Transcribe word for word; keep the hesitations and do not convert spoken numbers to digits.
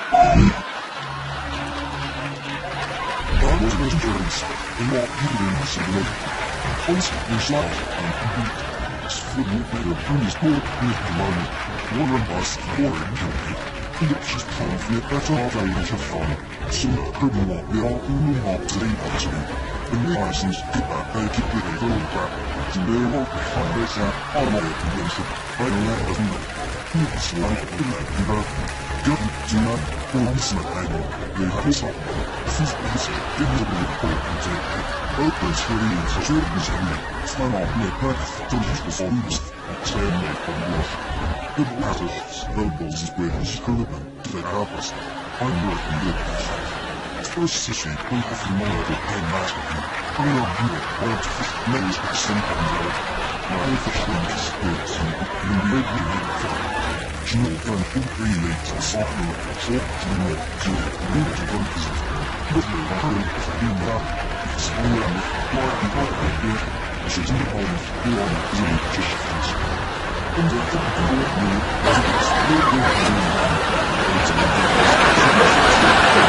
I was vegetarians, and not eating in the same constantly slack and beat. Food will be a pretty sport with the money. One of us boring to me. And it's just conflict that's all very much of fun. So the curtain won't be all in the hot today actually. And the license get back I keep it a little crap. So they won't be fun with that automatic convention. I don't let them know. It's like a bit of a Get to not forms my idol. They have us all. This is easy. Give me a bit of hope and take it. Opens for the insurgents and slam off my path to use the songs. Stand make them rush. The blasters, the bulls is British Caribbean, to the Alpes. I'm working with this. First session, we have to know the pen master. I love you, want to fish many percent on the my fishing experience and make me make fun. You know, I'm who creates a software short to know to read the buttons. But you're not going to do that. It's only on the fly and not like this. It's just in the home, you're on the zone just fast. And the fucking go with me, it's still going to be on. It's